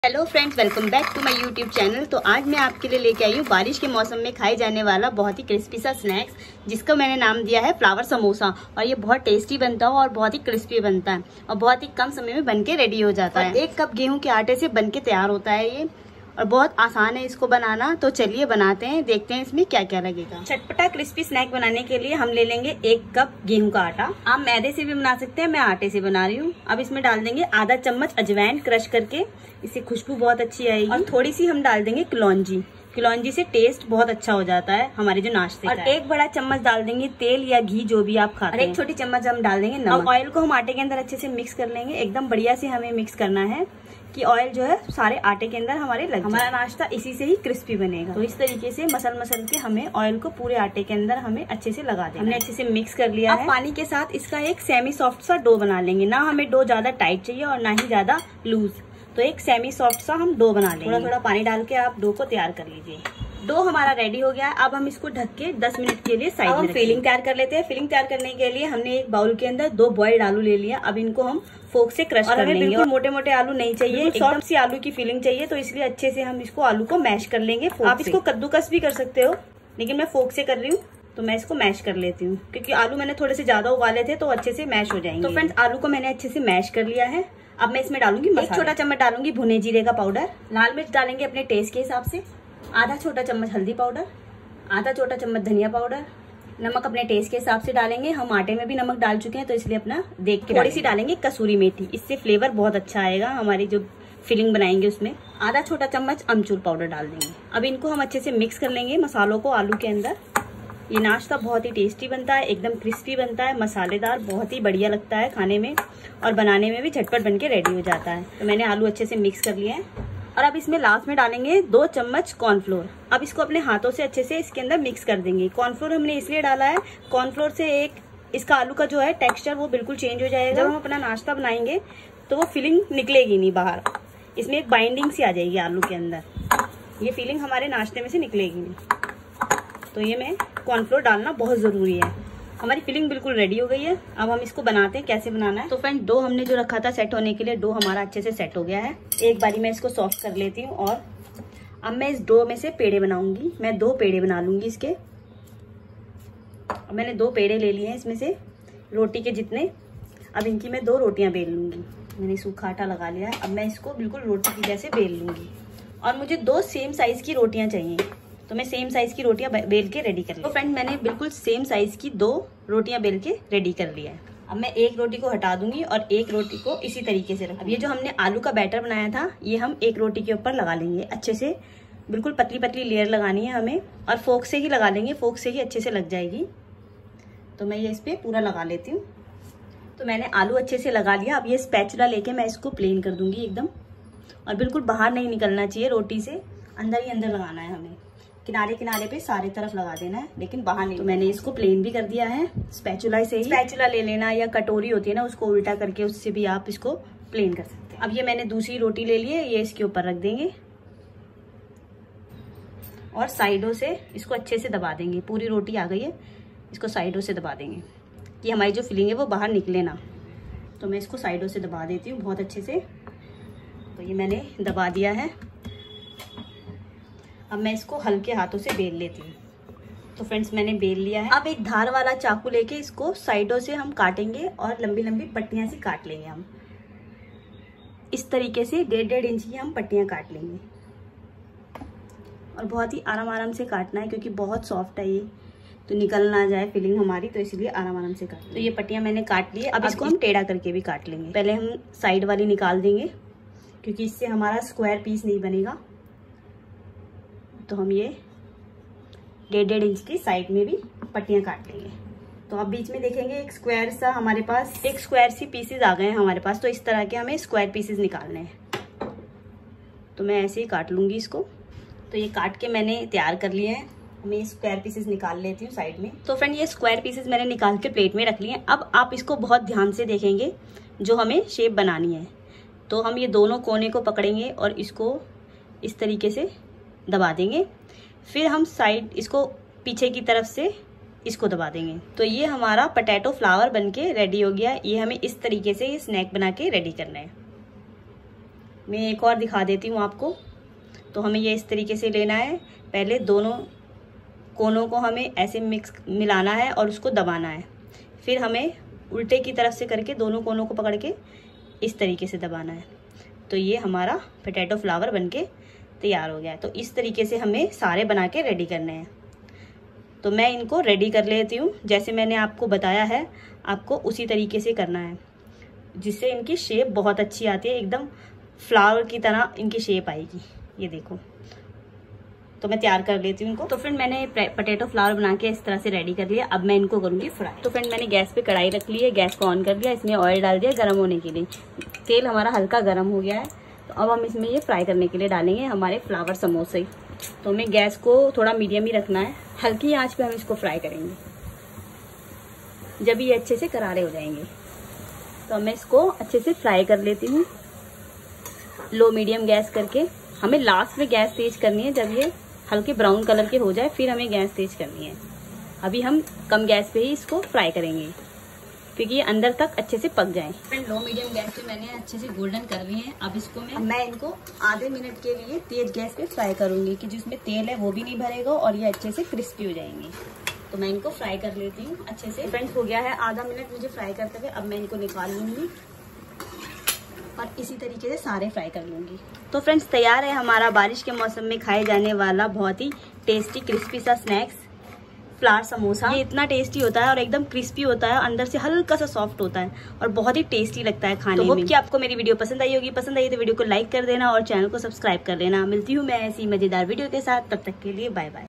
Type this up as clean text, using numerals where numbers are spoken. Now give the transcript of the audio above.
Hello friends, welcome back to my YouTube channel. तो आज मैं आपके लिए लेके आई हूँ बारिश के मौसम में खाए जाने वाला बहुत ही क्रिस्पी सा स्नैक्स, जिसका मैंने नाम दिया है फ्लावर समोसा। और ये बहुत टेस्टी बनता है और बहुत ही क्रिस्पी बनता है और बहुत ही कम समय में बनके रेडी हो जाता है। 1 कप गेहूं के आटे से बनके तैयार होता है ये, और बहुत आसान है इसको बनाना। तो चलिए बनाते हैं, देखते हैं इसमें क्या क्या लगेगा। चटपटा क्रिस्पी स्नैक बनाने के लिए हम ले लेंगे 1 कप गेहूं का आटा। आप मैदे से भी बना सकते हैं, मैं आटे से बना रही हूँ। अब इसमें डाल देंगे आधा चम्मच अजवाइन क्रश करके, इससे खुशबू बहुत अच्छी आएगी। और थोड़ी सी हम डाल देंगे कलौंजी से टेस्ट बहुत अच्छा हो जाता है हमारे जो नाश्ते का। और 1 बड़ा चम्मच डाल देंगे तेल या घी, जो भी आप खाते हैं। 1 छोटी चम्मच हम डाल देंगे नमक। ऑयल को हम आटे के अंदर अच्छे से मिक्स कर लेंगे। एकदम बढ़िया से हमें मिक्स करना है कि ऑयल जो है सारे आटे के अंदर हमारे लग जाए। हमारा नाश्ता इसी से ही क्रिस्पी बनेगा। तो इस तरीके से मसल के हमें ऑयल को पूरे आटे के अंदर हमें अच्छे से लगा देना। हमने अच्छे से मिक्स कर लिया है। पानी के साथ इसका एक सेमी सॉफ्ट सा डो बना लेंगे। ना हमें डो ज्यादा टाइट चाहिए और ना ही ज्यादा लूज, तो एक सेमी सॉफ्ट सा हम डो बना लेंगे। थोड़ा थोड़ा पानी डाल के आप डो को तैयार कर लीजिए। डो हमारा रेडी हो गया है। अब हम इसको ढक के 10 मिनट के लिए साइड में फिलिंग तैयार कर लेते हैं। फिलिंग तैयार करने के लिए हमने एक बाउल के अंदर 2 बॉइल्ड आलू ले लिया। अब इनको हम फोक से क्रश कर लेंगे। और मोटे मोटे आलू नहीं चाहिए, सॉफ्ट सी आलू की फिलिंग चाहिए, तो इसलिए अच्छे से हम इसको आलू को मैश कर लेंगे। आप इसको कद्दूकस भी कर सकते हो, लेकिन मैं फोक से कर रही हूँ तो मैं इसको मैश कर लेती हूँ, क्योंकि आलू मैंने थोड़े से ज्यादा उबाले थे तो अच्छे से मैश हो जाएंगे। तो फ्रेंड्स, आलू को मैंने अच्छे से मैश कर लिया है। अब मैं इसमें डालूंगी 1 छोटा चम्मच डालूंगी भुने जीरे का पाउडर। लाल मिर्च डालेंगे अपने टेस्ट के हिसाब से। आधा छोटा चम्मच हल्दी पाउडर, आधा छोटा चम्मच धनिया पाउडर। नमक अपने टेस्ट के हिसाब से डालेंगे। हम आटे में भी नमक डाल चुके हैं, तो इसलिए अपना देख के। थोड़ी सी डालेंगे कसूरी मेथी, इससे फ्लेवर बहुत अच्छा आएगा हमारी जो फिलिंग बनाएंगे उसमें। आधा छोटा चम्मच अमचूर पाउडर डाल देंगे। अब इनको हम अच्छे से मिक्स कर लेंगे मसालों को आलू के अंदर। ये नाश्ता बहुत ही टेस्टी बनता है, एकदम क्रिस्पी बनता है, मसालेदार, बहुत ही बढ़िया लगता है खाने में, और बनाने में भी झटपट बनके रेडी हो जाता है। तो मैंने आलू अच्छे से मिक्स कर लिए हैं। और अब इसमें लास्ट में डालेंगे 2 चम्मच कॉर्नफ्लोर। अब इसको अपने हाथों से अच्छे से इसके अंदर मिक्स कर देंगे। कॉर्नफ्लोर हमने इसलिए डाला है, कॉर्नफ्लोर से एक इसका आलू का जो है टेक्सचर वो बिल्कुल चेंज हो जाएगा। जब हम अपना नाश्ता बनाएंगे तो वो फीलिंग निकलेगी नहीं बाहर, इसमें एक बाइंडिंग सी आ जाएगी आलू के अंदर। ये फीलिंग हमारे नाश्ते में से निकलेगी नहीं, तो ये में कॉर्नफ्लोर डालना बहुत जरूरी है। हमारी फिलिंग बिल्कुल रेडी हो गई है। अब हम इसको बनाते हैं, कैसे बनाना है। तो फ्रेंड, डो हमने जो रखा था सेट होने के लिए, डो हमारा अच्छे से सेट हो गया है। एक बारी मैं इसको सॉफ्ट कर लेती हूँ। और अब मैं इस डो में से पेड़े बनाऊंगी। मैं 2 पेड़े बना लूंगी इसके। अब मैंने 2 पेड़े ले लिए हैं इसमें से, रोटी के जितने। अब इनकी मैं 2 रोटियां बेल लूंगी। मैंने सूखा आटा लगा लिया है। अब मैं इसको बिल्कुल रोटी की जैसे बेल लूंगी। और मुझे 2 सेम साइज की रोटियां चाहिए, तो मैं सेम साइज की रोटियां बेल के रेडी कर ली। तो फ्रेंड, मैंने बिल्कुल सेम साइज की 2 रोटियां बेल के रेडी कर लिया है। अब मैं एक रोटी को हटा दूंगी और एक रोटी को इसी तरीके से रखूंगी। अब ये जो हमने आलू का बैटर बनाया था, ये हम एक रोटी के ऊपर लगा लेंगे अच्छे से। बिल्कुल पतली पतली लेयर लगानी है हमें, और फोक से ही लगा लेंगे, फोक से ही अच्छे से लग जाएगी। तो मैं ये इस पर पूरा लगा लेती हूँ। तो मैंने आलू अच्छे से लगा लिया। अब ये स्पैचुला लेके मैं इसको प्लेन कर दूंगी एकदम, और बिल्कुल बाहर नहीं निकलना चाहिए रोटी से, अंदर ही अंदर लगाना है हमें। किनारे किनारे पे सारे तरफ लगा देना है, लेकिन बाहर नहीं। तो मैंने इसको प्लेन भी कर दिया है स्पैचुला से ही। स्पैचुला ले लेना, या कटोरी होती है ना, उसको उल्टा करके उससे भी आप इसको प्लेन कर सकते हैं। अब ये मैंने दूसरी रोटी ले ली है, ये इसके ऊपर रख देंगे और साइडों से इसको अच्छे से दबा देंगे। पूरी रोटी आ गई है, इसको साइडों से दबा देंगे कि हमारी जो फिलिंग है वो बाहर निकले ना। तो मैं इसको साइडों से दबा देती हूँ बहुत अच्छे से। तो ये मैंने दबा दिया है। अब मैं इसको हल्के हाथों से बेल लेती हूँ। तो फ्रेंड्स, मैंने बेल लिया है। अब एक धार वाला चाकू लेके इसको साइडों से हम काटेंगे और लंबी लंबी पट्टियां सी काट लेंगे हम। इस तरीके से 1.5 इंच की हम पट्टियां काट लेंगे, और बहुत ही आराम से काटना है, क्योंकि बहुत सॉफ्ट है ये, तो निकल ना जाए फिलिंग हमारी, तो इसलिए आराम से काट। तो ये पट्टियां मैंने काट ली है। अब इसको हम टेढ़ा करके भी काट लेंगे। पहले हम साइड वाली निकाल देंगे, क्योंकि इससे हमारा स्क्वायर पीस नहीं बनेगा। तो हम ये 1.5 इंच की साइड में भी पट्टियां काट लेंगे। तो अब बीच में देखेंगे एक स्क्वायर सा हमारे पास, एक स्क्वायर सी पीसेस आ गए हैं हमारे पास। तो इस तरह के हमें स्क्वायर पीसेस निकालने हैं। तो मैं ऐसे ही काट लूंगी इसको। तो ये काट के मैंने तैयार कर लिए हैं। मैं स्क्वायर पीसेस निकाल लेती हूँ साइड में। तो फ्रेंड, ये स्क्वायर पीसेस मैंने निकाल के प्लेट में रख लिए हैं। अब आप इसको बहुत ध्यान से देखेंगे जो हमें शेप बनानी है। तो हम ये दोनों कोने को पकड़ेंगे और इसको इस तरीके से दबा देंगे। फिर हम साइड इसको पीछे की तरफ से इसको दबा देंगे। तो ये हमारा पोटैटो फ्लावर बनके रेडी हो गया। ये हमें इस तरीके से ये स्नैक बना के रेडी करना है। मैं एक और दिखा देती हूँ आपको। तो हमें ये इस तरीके से लेना है। पहले दोनों कोनों को हमें ऐसे मिलाना है और उसको दबाना है। फिर हमें उल्टे की तरफ से करके दोनों कोनों को पकड़ के इस तरीके से दबाना है। तो ये हमारा पोटैटो फ्लावर बनके तैयार हो गया है। तो इस तरीके से हमें सारे बना के रेडी करने हैं। तो मैं इनको रेडी कर लेती हूँ। जैसे मैंने आपको बताया है, आपको उसी तरीके से करना है, जिससे इनकी शेप बहुत अच्छी आती है। एकदम फ्लावर की तरह इनकी शेप आएगी। ये देखो, तो मैं तैयार कर लेती हूँ इनको। तो फ्रेंड मैंने पोटैटो फ्लावर बना के इस तरह से रेडी कर लिया। अब मैं इनको करूँगी फ्राई। तो फ्रेंड मैंने गैस पे कढ़ाई रख ली है, गैस को ऑन कर दिया, इसमें ऑयल डाल दिया गर्म होने के लिए। तेल हमारा हल्का गर्म हो गया है। तो अब हम इसमें ये फ्राई करने के लिए डालेंगे हमारे फ्लावर समोसे। तो हमें गैस को थोड़ा मीडियम ही रखना है, हल्की आंच पे हम इसको फ्राई करेंगे। जब ये अच्छे से करारे हो जाएंगे तो मैं इसको अच्छे से फ्राई कर लेती हूँ, लो मीडियम गैस करके। हमें लास्ट में गैस तेज करनी है, जब ये हल्के ब्राउन कलर के हो जाए फिर हमें गैस तेज करनी है। अभी हम कम गैस पे ही इसको फ्राई करेंगे, क्योंकि ये अंदर तक अच्छे से पक जाए। फ्रेंड लो मीडियम गैस पे मैंने अच्छे से गोल्डन कर लिए हैं। अब इसको मैं इनको आधे मिनट के लिए तेज गैस पे फ्राई करूंगी, कि जिसमें तेल है वो भी नहीं भरेगा और ये अच्छे से क्रिस्पी हो जाएंगे। तो मैं इनको फ्राई कर लेती हूँ अच्छे से। फ्रेंड्स हो गया है आधा मिनट मुझे फ्राई करते हुए। अब मैं इनको निकाल लूंगी और इसी तरीके से सारे फ्राई कर लूंगी। तो फ्रेंड्स तैयार है हमारा बारिश के मौसम में खाए जाने वाला बहुत ही टेस्टी क्रिस्पी सा स्नैक्स फ्लावर समोसा। ये इतना टेस्टी होता है और एकदम क्रिस्पी होता है, अंदर से हल्का सा सॉफ्ट होता है और बहुत ही टेस्टी लगता है खाने में। तो होप कि आपको मेरी वीडियो पसंद आई होगी। पसंद आई तो वीडियो को लाइक कर देना और चैनल को सब्सक्राइब कर लेना। मिलती हूँ मैं ऐसी मजेदार वीडियो के साथ, तब तक के लिए बाय बाय।